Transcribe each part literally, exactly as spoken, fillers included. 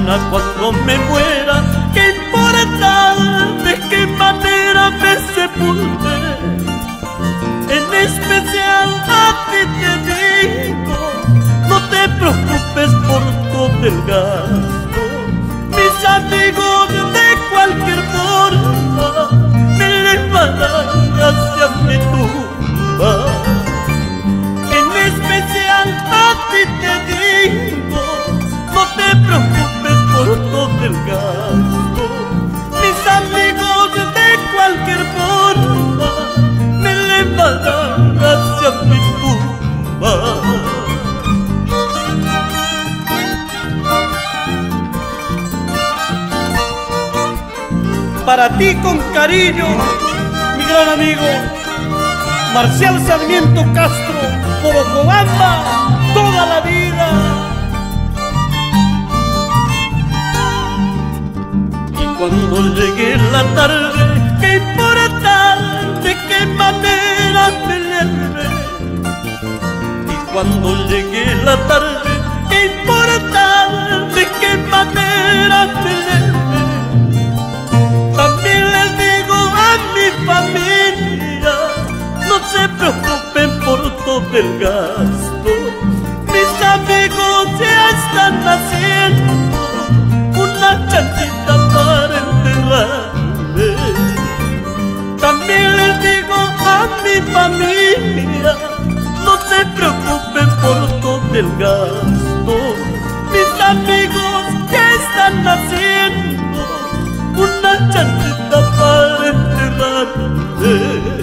mañana cuando me muera, ¿qué importa de qué manera me sepulté? En especial a ti te digo, no te preocupes por todo el gasto. Mis amigos de cualquier forma me llevarán hacia mi tumba. En especial a ti te digo, no te preocupes por todo el gasto. Mis amigos de cualquier forma me llevarán hacia mi tumba. Para ti con cariño, mi gran amigo Marcial Sarmiento Castro, por Ocobamba, toda la vida. Y cuando llegue la tarde, ¿qué importa de qué manera me lleve? Y cuando llegue la tarde, ¿qué importa de qué manera me lleve? También les digo a mi familia, no se preocupen por todo el gasto. Mis amigos ya están haciendo una chanchita para enterrarme. También les digo a mi familia, no se preocupen por todo el gasto. Mis amigos ya están haciendo una chanchita para enterrarme.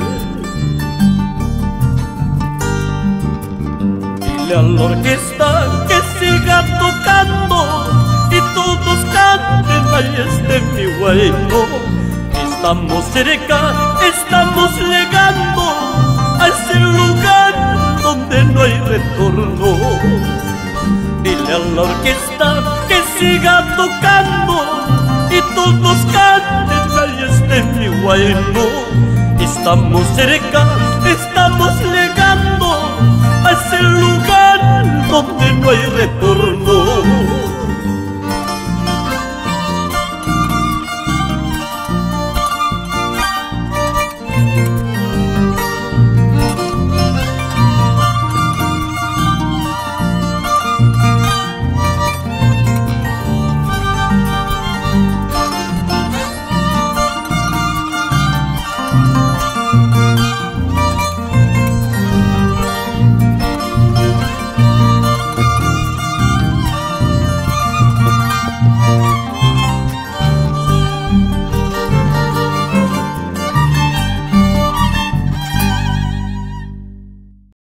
Dile a la orquesta que siga tocando y todos canten, ahí esté mi guayno. Estamos cerca, estamos llegando a ese lugar donde no hay retorno. Dile a la orquesta que siga tocando y todos canten, ahí esté mi guayno. Estamos cerca, estamos llegando a ese lugar donde no hay retorno.